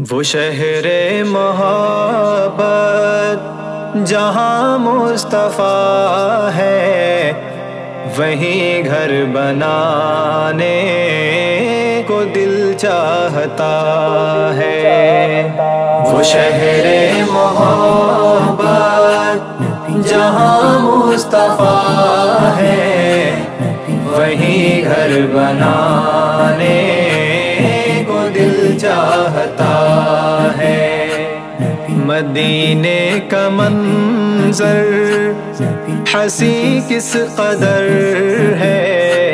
وہ شہر محبت جہاں مصطفیٰ ہے، وہیں گھر بنانے کو دل چاہتا ہے۔ وہ شہر محبت جہاں مصطفیٰ ہے، وہیں گھر بنانے کو دل چاہتا ہے۔ مدینے کا منظر حسین کس قدر ہے،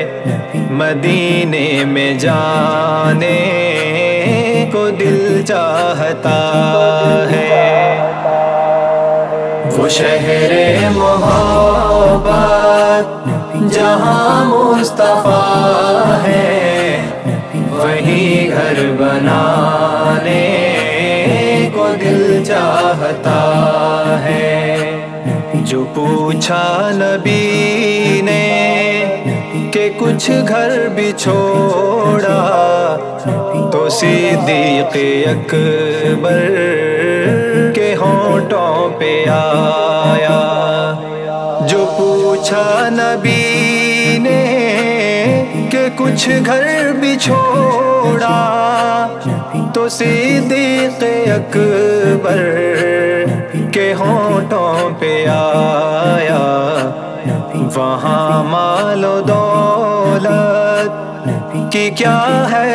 مدینے میں جانے کو دل چاہتا ہے۔ وہ شہر محبت جہاں مصطفیٰ ہے، وہیں گھر بنانے کو دل چاہتا ہے۔ جو پوچھا نبی نے کہ کچھ گھر بھی چھوڑا، تو صدیق اکبر کے ہونٹوں پہ آیا۔ جو پوچھا نبی نے کہ کچھ گھر بھی چھوڑا، تو صدیق اکبر کے ہونٹوں پہ آیا۔ وہاں مال و دولت کی کیا ہے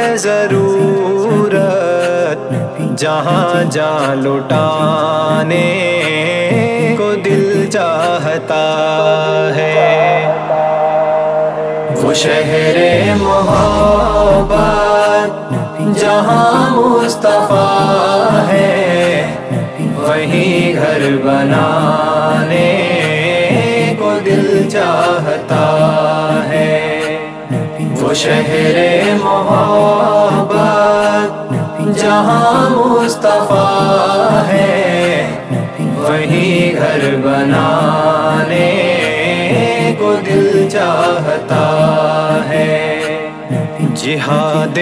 ضرورت، جہاں جان لٹانے کو دل چاہتا ہے۔ وہ شہر محبت جہاں مصطفیٰ ہے، وہیں گھر بنانے کو دل چاہتا ہے۔ وہ شہر محبت جہاں مصطفیٰ ہے، وہیں گھر بنانے کو دل چاہتا ہے۔ جہاد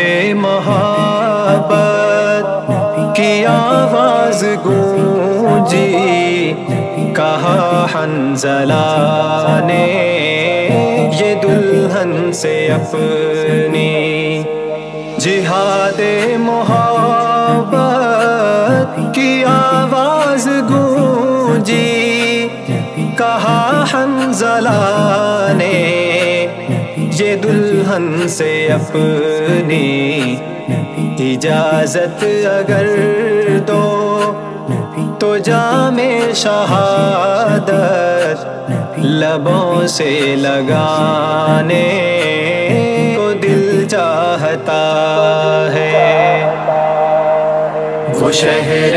محبت کی آواز گونجی، کہا حنظلہ نے یہ دلہن سے اپنی۔ جہاد محبت کی آواز گونجی، کہا حنظلہ نے یہ دلہن سے اپنی۔ اجازت اگر دو تو جام شہادت لبوں سے لگانے کو دل چاہتا ہے۔ وہ شہر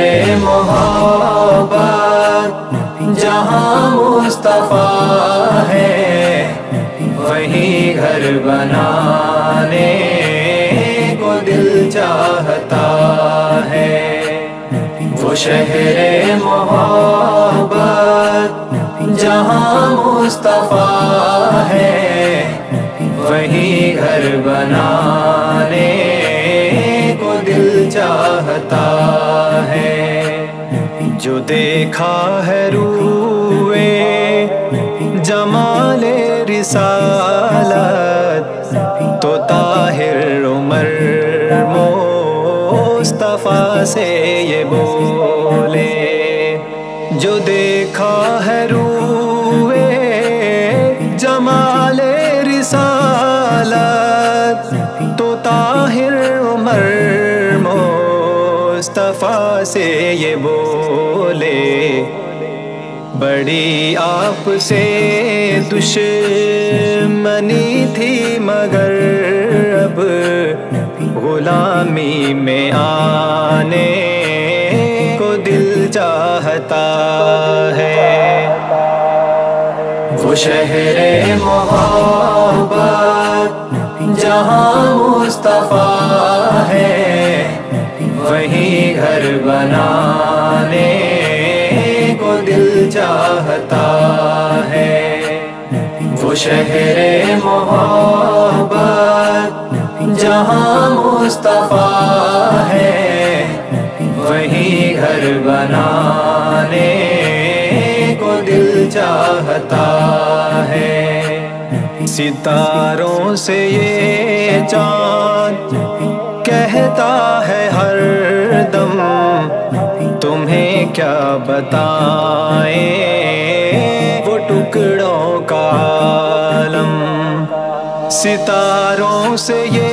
محبت جہاں مصطفیٰ ہے، وہیں گھر بنانے کو دل چاہتا ہے۔ وہ شہر محبت جہاں مصطفیٰ ہے، وہیں گھر بنانے کو دل چاہتا ہے۔ جو دیکھا ہے روئے جمال رسالت، تو طاہر عمر مصطفیٰ سے یہ بولے۔ جو دیکھا ہے روئے جمال رسالت، تو طاہر عمر مصطفیٰ سے یہ بولے۔ بڑی آپ سے دشمنی تھی، مگر اب غلامی میں آنے کو دل چاہتا ہے۔ وہ شہر محبت جہاں مصطفیٰ ہے، وہیں گھر بنانے کو دل چاہتا ہے۔ وہ شہر محبت جہاں مصطفیٰ ہے चाहता है। सितारों से ये चाँद कहता है हर दम, तुम्हें क्या बताएं वो टुकड़ों का आलम। सितारों से ये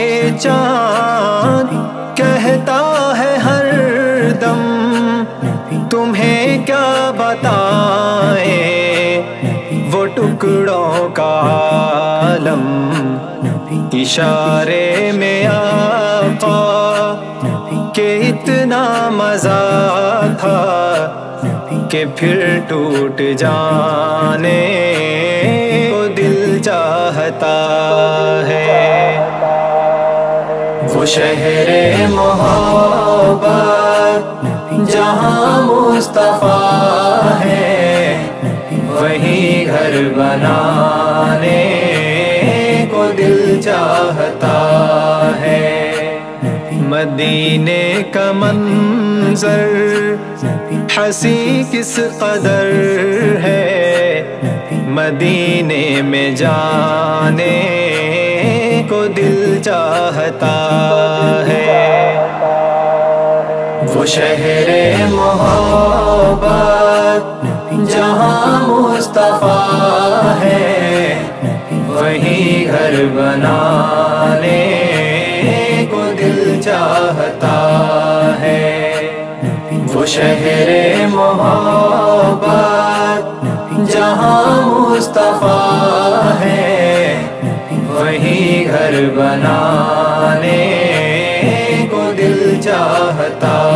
चाँद कहता है हर दम, तुम्हें क्या बताएं वो टुकड़ों का आलम। इशारे में आका के इतना मजा था कि फिर टूट जाने को दिल चाहता है। वो शहरे मोहब्बत जहाँ मुस्तफा है, वहीं घर बनाने को दिल चाहता है। मदीने का मंजर हंसी किस कदर है, मदीने में जाने को दिल चाहता है। वो शहरे मोहब्बत जहाँ मुस्तफा है, वहीं घर बनाने को दिल चाहता है। वो शहरे मोहब्बत जहाँ मुस्तफा है, वहीं घर बनाने को दिल चाहता